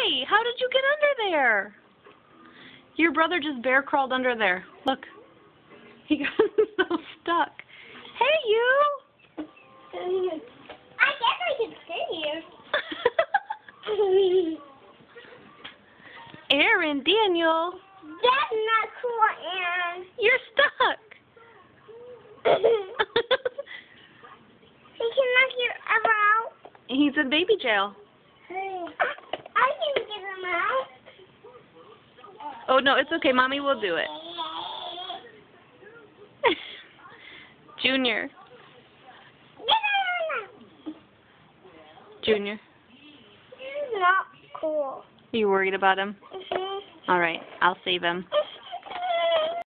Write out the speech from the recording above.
Hey, how did you get under there? Your brother just bear crawled under there. Look. He got so stuck. Hey, you! I guess I can sit here. Aaron, Daniel. That's not cool, Aaron. You're stuck. He can knock you ever out. He's in baby jail. I can get him out. Oh, no, it's okay. Mommy will do it. Junior. Junior. This is not cool. Are you worried about him? Mm-hmm. All right, I'll save him.